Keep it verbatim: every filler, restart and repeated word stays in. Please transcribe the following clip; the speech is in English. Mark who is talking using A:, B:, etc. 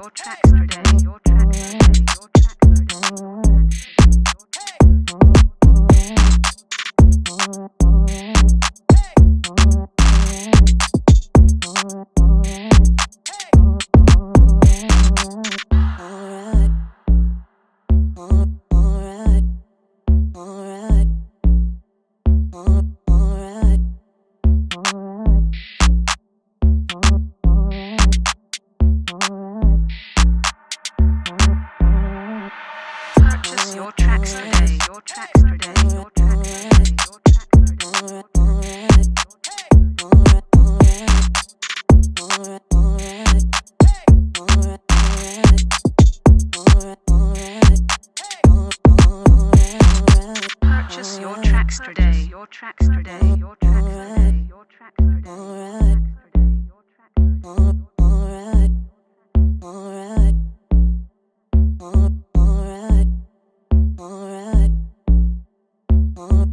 A: your tracks today, your tracks today, your tracks today. Purchase your tracks today, your tracks today, your tracks today, your tracks today. Purchase your tracks today, your tracks today, your tracks today, your tracks today.
B: Alright, alright, alright.